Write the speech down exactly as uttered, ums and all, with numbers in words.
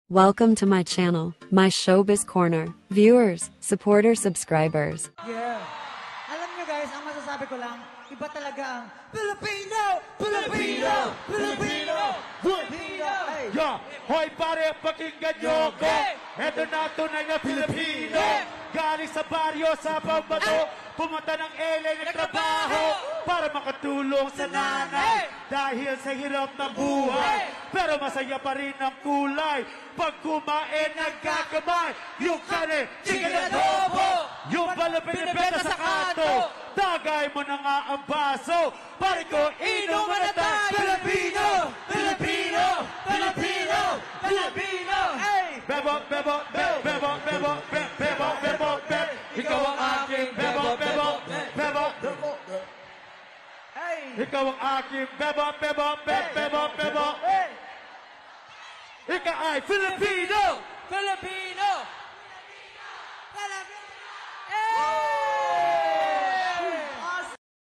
Welcome to my channel, my Showbiz Corner. Viewers, supporters, subscribers. Yeah. Alam nyo guys, ang masasabi ko lang, iba talaga ang Filipino! Filipino! Filipino! Filipino! Hey! Yeah! Hoy pare, pakinggan nyo ko! Eto na tunay na Filipino! Galing sa baryo sa pambato, pumunta ng L A nagtrabaho para makatulong sa nanay dahil sa hirap ng buhay. Pero masaya pa rin ang kulay pag kumain nagkakamay. Yung kare, chicken adobo, yung balapinipeta sa kanto, dagay mo na nga ang baso. Pare ko, inuman na tayo! Filipino! Filipino! Filipino! Filipino! Bebo, bebo, bebo, bebo, bebo, bebo, bebo, bebo, ikaw ang aking bebo, bebo, bebo, bebo. Ikaw ang aking bebo, bebo, bebo, bebo. Ikaw ay Filipino! Filipino! Filipino!